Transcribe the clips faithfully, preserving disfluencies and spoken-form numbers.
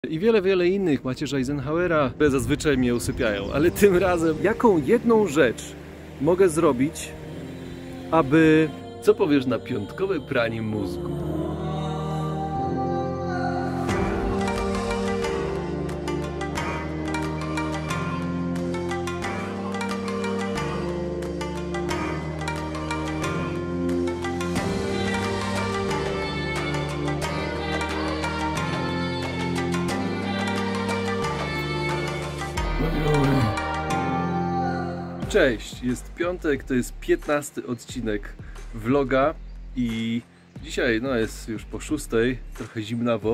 I wiele, wiele innych, Macierza Eisenhowera, które zazwyczaj mnie usypiają. Ale tym razem, jaką jedną rzecz mogę zrobić, aby... Co powiesz na piątkowe pranie mózgu? Cześć, jest piątek, to jest piętnasty odcinek vloga i dzisiaj no jest już po szóstej, trochę zimnawo,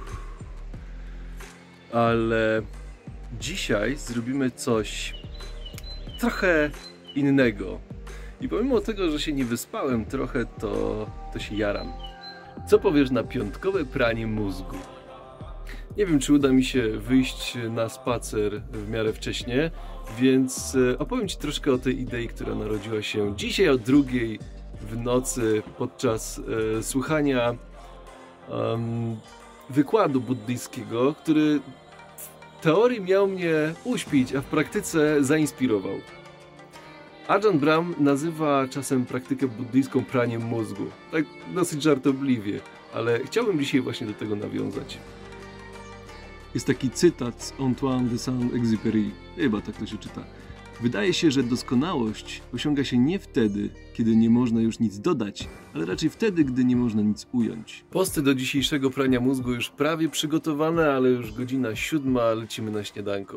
ale dzisiaj zrobimy coś trochę innego i pomimo tego, że się nie wyspałem trochę, to, to się jaram. Co powiesz na piątkowe pranie mózgu? Nie wiem, czy uda mi się wyjść na spacer w miarę wcześnie, więc opowiem Ci troszkę o tej idei, która narodziła się dzisiaj o drugiej w nocy podczas e, słuchania um, wykładu buddyjskiego, który w teorii miał mnie uśpić, a w praktyce zainspirował. Ajahn Brahm nazywa czasem praktykę buddyjską praniem mózgu. Tak dosyć żartobliwie, ale chciałbym dzisiaj właśnie do tego nawiązać. Jest taki cytat z Antoine de Saint-Exupéry, chyba tak to się czyta. Wydaje się, że doskonałość osiąga się nie wtedy, kiedy nie można już nic dodać, ale raczej wtedy, gdy nie można nic ująć. Posty do dzisiejszego prania mózgu już prawie przygotowane, ale już godzina siódma, lecimy na śniadanko.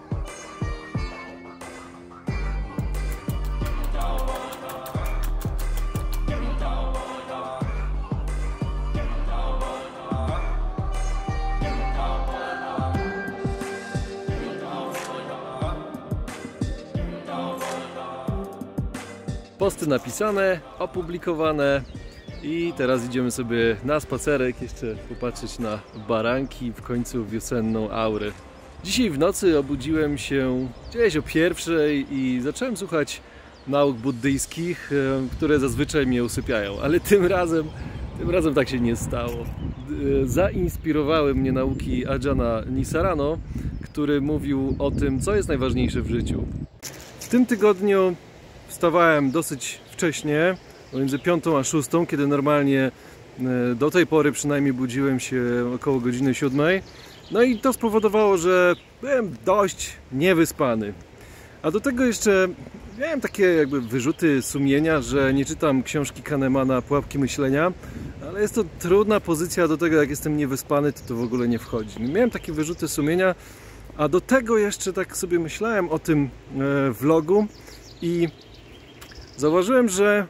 Posty napisane, opublikowane i teraz idziemy sobie na spacerek, jeszcze popatrzeć na baranki, w końcu wiosenną aurę. Dzisiaj w nocy obudziłem się gdzieś o pierwszej i zacząłem słuchać nauk buddyjskich, które zazwyczaj mnie usypiają, ale tym razem, tym razem tak się nie stało. Zainspirowały mnie nauki Ajahna Nisarano, który mówił o tym, co jest najważniejsze w życiu. W tym tygodniu wstawałem dosyć wcześnie, między piątą a szóstą, kiedy normalnie do tej pory przynajmniej budziłem się około godziny siódmej. No i to spowodowało, że byłem dość niewyspany. A do tego jeszcze miałem takie jakby wyrzuty sumienia, że nie czytam książki Kahnemana Pułapki myślenia, ale jest to trudna pozycja do tego, jak jestem niewyspany, to to w ogóle nie wchodzi. Miałem takie wyrzuty sumienia, a do tego jeszcze tak sobie myślałem o tym vlogu i zauważyłem, że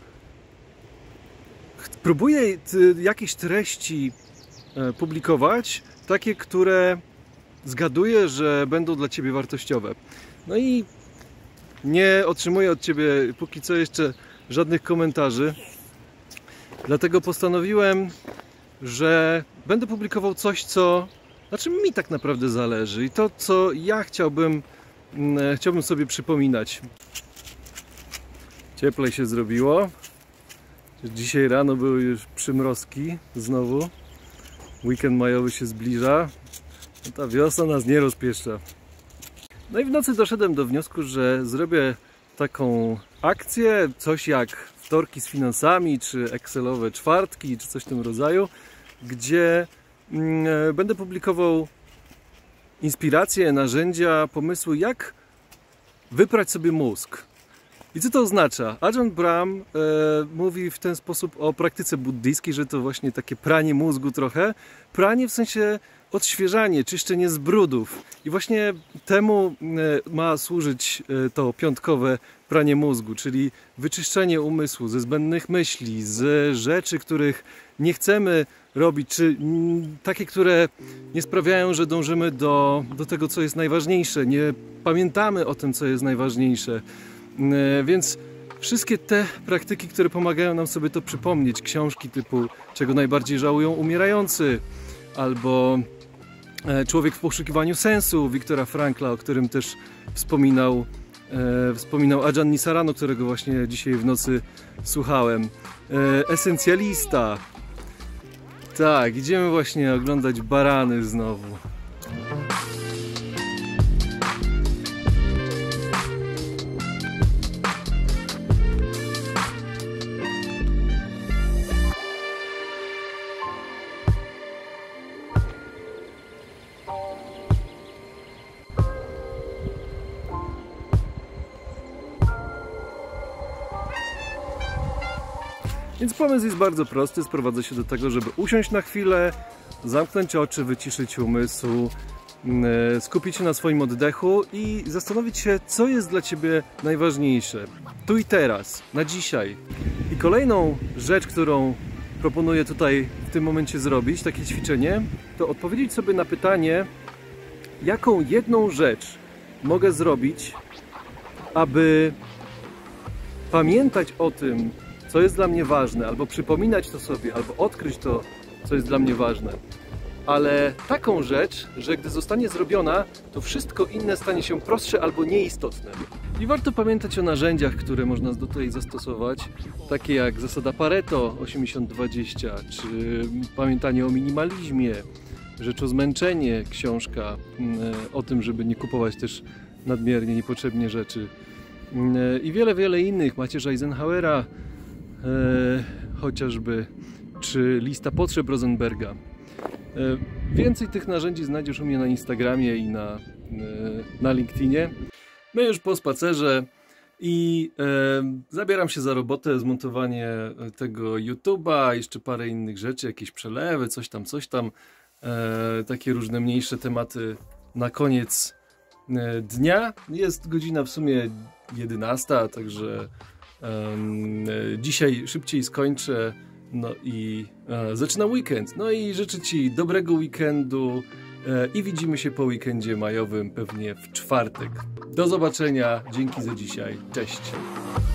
próbuję jakieś treści publikować, takie, które zgaduję, że będą dla Ciebie wartościowe. No i nie otrzymuję od Ciebie póki co jeszcze żadnych komentarzy. Dlatego postanowiłem, że będę publikował coś, co, na czym mi tak naprawdę zależy i to, co ja chciałbym, chciałbym sobie przypominać. Cieplej się zrobiło. Dzisiaj rano były już przymrozki znowu. Weekend majowy się zbliża. Ta wiosna nas nie rozpieszcza. No i w nocy doszedłem do wniosku, że zrobię taką akcję, coś jak wtorki z finansami, czy excelowe czwartki, czy coś w tym rodzaju, gdzie mm, będę publikował inspiracje, narzędzia, pomysły, jak wyprać sobie mózg. I co to oznacza? Ajahn Brahm e, mówi w ten sposób o praktyce buddyjskiej, że to właśnie takie pranie mózgu trochę. Pranie w sensie odświeżanie, czyszczenie z brudów. I właśnie temu e, ma służyć e, to piątkowe pranie mózgu, czyli wyczyszczenie umysłu ze zbędnych myśli, z rzeczy, których nie chcemy robić, czy m, takie, które nie sprawiają, że dążymy do, do tego, co jest najważniejsze. Nie pamiętamy o tym, co jest najważniejsze. Więc wszystkie te praktyki, które pomagają nam sobie to przypomnieć, książki typu Czego najbardziej żałują umierający, albo Człowiek w poszukiwaniu sensu Wiktora Frankla, o którym też wspominał, e, wspominał Ajahn Nisarano, którego właśnie dzisiaj w nocy słuchałem, e, Esencjalista, Tak, idziemy właśnie oglądać barany znowu. Więc pomysł jest bardzo prosty, sprowadza się do tego, żeby usiąść na chwilę, zamknąć oczy, wyciszyć umysł, skupić się na swoim oddechu i zastanowić się, co jest dla Ciebie najważniejsze. Tu i teraz, na dzisiaj. I kolejną rzecz, którą proponuję tutaj w tym momencie zrobić, takie ćwiczenie, to odpowiedzieć sobie na pytanie, jaką jedną rzecz mogę zrobić, aby pamiętać o tym, co jest dla mnie ważne, albo przypominać to sobie, albo odkryć to, co jest dla mnie ważne. Ale taką rzecz, że gdy zostanie zrobiona, to wszystko inne stanie się prostsze albo nieistotne. I warto pamiętać o narzędziach, które można tutaj zastosować, takie jak zasada Pareto osiemdziesiąt dwadzieścia, czy pamiętanie o minimalizmie, Rzeczozmęczenie, książka o tym, żeby nie kupować też nadmiernie, niepotrzebnie rzeczy. I wiele, wiele innych, Macierza Eisenhowera, E, chociażby, czy lista potrzeb Rosenberga. E, więcej tych narzędzi znajdziesz u mnie na Instagramie i na, e, na LinkedInie. My już po spacerze i e, zabieram się za robotę, zmontowanie tego YouTube'a, jeszcze parę innych rzeczy, jakieś przelewy, coś tam, coś tam, e, takie różne mniejsze tematy na koniec e, dnia. Jest godzina w sumie jedenasta, także dzisiaj szybciej skończę, no i e, zaczynam weekend. No i życzę Ci dobrego weekendu e, i widzimy się po weekendzie majowym, pewnie w czwartek. Do zobaczenia, dzięki za dzisiaj, cześć!